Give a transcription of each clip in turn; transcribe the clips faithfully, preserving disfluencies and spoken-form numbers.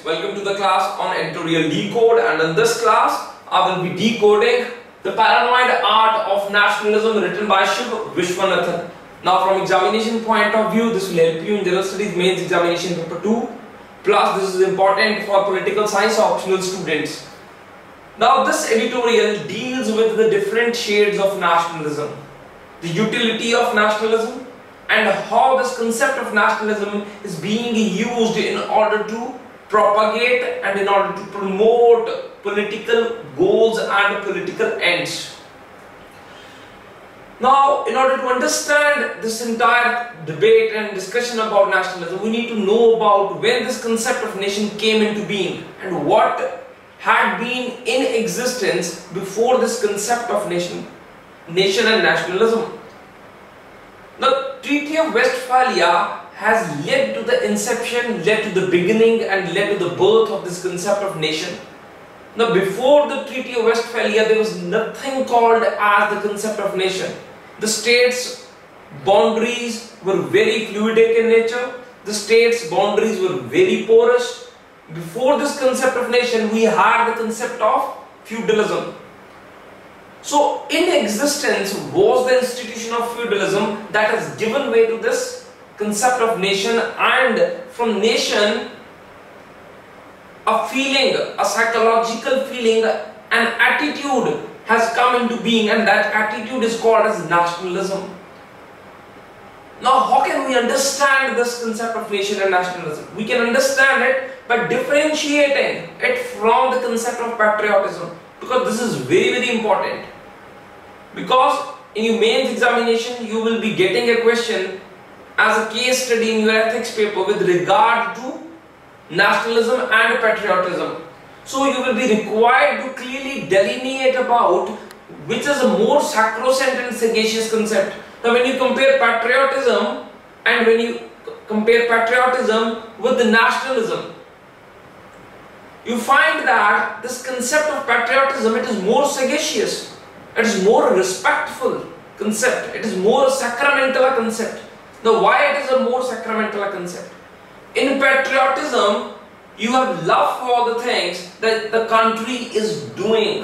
welcome to the class on editorial decode, and in this class I will be decoding the paranoid art of nationalism written by Shiv Vishwanathan. Now from examination point of view, this will help you in General Studies Mains Examination Paper two, plus this is important for political science optional students. Now this editorial deals with the different shades of nationalism, the utility of nationalism, and how this concept of nationalism is being used in order to propagate and in order to promote political goals and political ends. Now, in order to understand this entire debate and discussion about nationalism, we need to know about when this concept of nation came into being and what had been in existence before this concept of nation, nation and nationalism. The Treaty of Westphalia has led to the inception, led to the beginning and led to the birth of this concept of nation. Now before the Treaty of Westphalia, there was nothing called as the concept of nation. The states' boundaries were very fluidic in nature. The states' boundaries were very porous. Before this concept of nation, we had the concept of feudalism. So in existence was the institution of feudalism that has given way to this concept of nation, and from nation a feeling, a psychological feeling, an attitude has come into being, and that attitude is called as nationalism. Now how can we understand this concept of nation and nationalism? We can understand it by differentiating it from the concept of patriotism, because this is very very important. Because in your mains examination you will be getting a question as a case study in your ethics paper with regard to nationalism and patriotism. So you will be required to clearly delineate about which is a more sacrosanct and sagacious concept. Now when you compare patriotism and when you compare patriotism with the nationalism, you find that this concept of patriotism, it is more sagacious, it is more respectful concept, it is more sacramental a concept. Now why it is a more sacramental a concept? In patriotism, you have love for the things that the country is doing.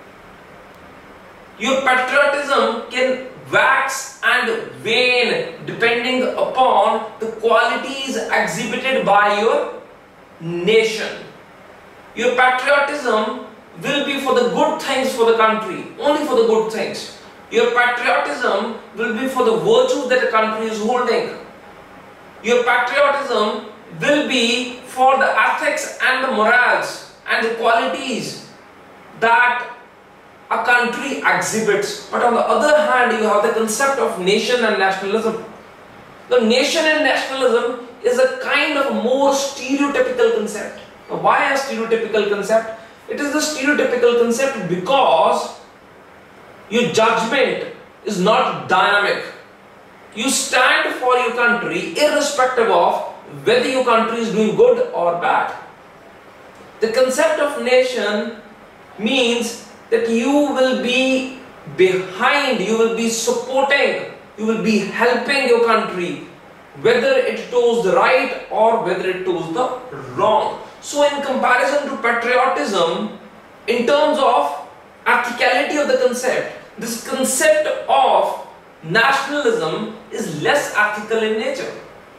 Your patriotism can wax and wane depending upon the qualities exhibited by your nation. Your patriotism will be for the good things for the country, only for the good things. Your patriotism will be for the virtues that the country is holding. Your patriotism will be for the ethics and the morals and the qualities that a country exhibits. But on the other hand, you have the concept of nation and nationalism. The nation and nationalism is a kind of more stereotypical concept. Now, why a stereotypical concept? It is the stereotypical concept because your judgment is not dynamic. You stand for your country irrespective of whether your country is doing good or bad. The concept of nation means that you will be behind, you will be supporting, you will be helping your country, whether it toes the right or whether it toes the wrong. So in comparison to patriotism, in terms of ethicality of the concept, this concept of nationalism is less ethical in nature.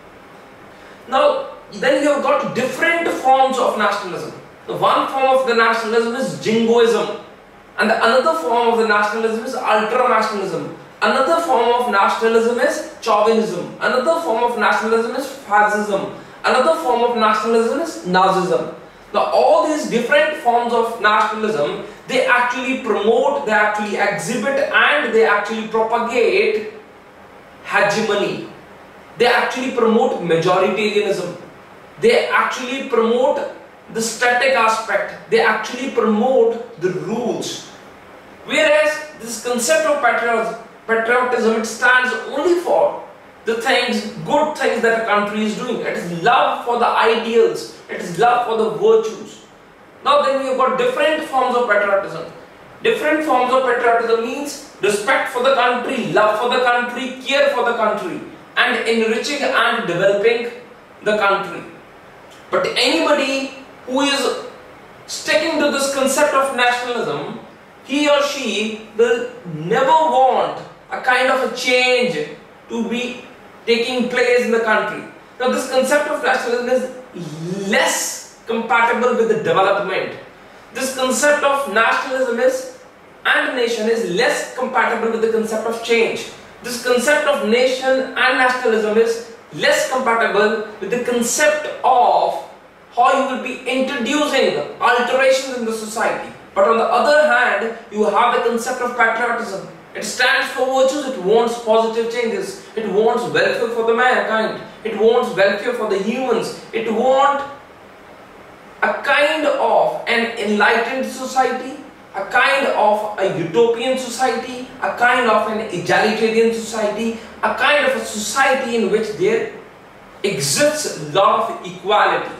Now then you have got different forms of nationalism. The one form of the nationalism is jingoism, and the another form of the nationalism is ultra-nationalism. Another form of nationalism is chauvinism. Another form of nationalism is fascism. Another form of nationalism is Nazism. Now all these different forms of nationalism, they actually promote, they actually exhibit and they actually propagate hegemony. They actually promote majoritarianism. They actually promote the static aspect. They actually promote the rules. Whereas this concept of patriotism, it stands only for the things, good things that a country is doing. It is love for the ideals. It is love for the virtues. Now then we have got different forms of patriotism. Different forms of patriotism means respect for the country, love for the country, care for the country, and enriching and developing the country. But anybody who is sticking to this concept of nationalism, he or she will never want a kind of a change to be taking place in the country. Now this concept of nationalism is less compatible with the development. This concept of nationalism is and nation is less compatible with the concept of change. This concept of nation and nationalism is less compatible with the concept of how you will be introducing alterations in the society. But on the other hand, you have the concept of patriotism. It stands for virtues, it wants positive changes, it wants welfare for the mankind, it wants welfare for the humans, it wants a kind of an enlightened society, a kind of a utopian society, a kind of an egalitarian society, a kind of a society in which there exists a lot of equality.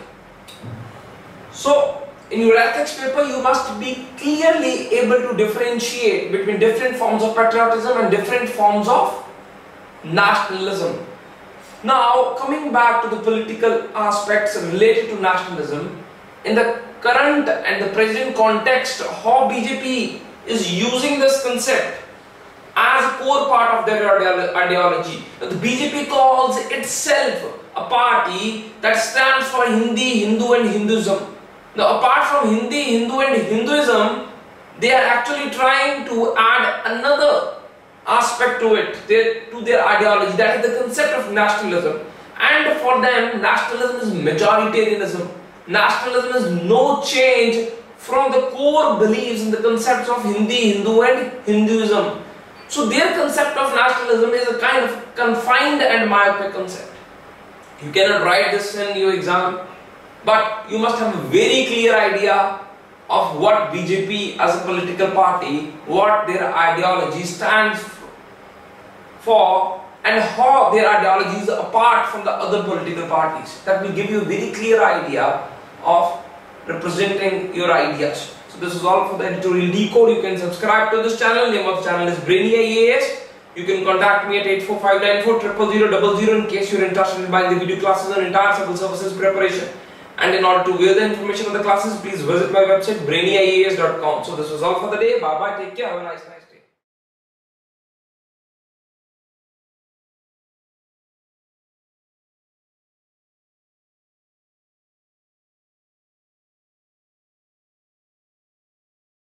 So, in your ethics paper, you must be clearly able to differentiate between different forms of patriotism and different forms of nationalism. Now, coming back to the political aspects related to nationalism, in the current and the present context, how B J P is using this concept as a core part of their ideology. The B J P calls itself a party that stands for Hindi, Hindu and Hinduism. Now, apart from Hindi, Hindu and Hinduism, they are actually trying to add another aspect to it, their, to their ideology, that is the concept of nationalism. And for them, nationalism is majoritarianism. Nationalism is no change from the core beliefs and the concepts of Hindi, Hindu and Hinduism. So their concept of nationalism is a kind of confined and myopic concept. You cannot write this in your exam, but you must have a very clear idea of what B J P as a political party, what their ideology stands for, and how their ideology is apart from the other political parties. That will give you a very clear idea of representing your ideas. So this is all for the editorial decode. You can subscribe to this channel. Name of the channel is Brainy I A S. You can contact me at eight four five nine four zero zero zero zero zero in case you are interested in buying the video classes on entire civil services preparation. And in order to view the information of the classes, please visit my website brainy I A S dot com. So this was all for the day. Bye bye. Take care. Have a nice day.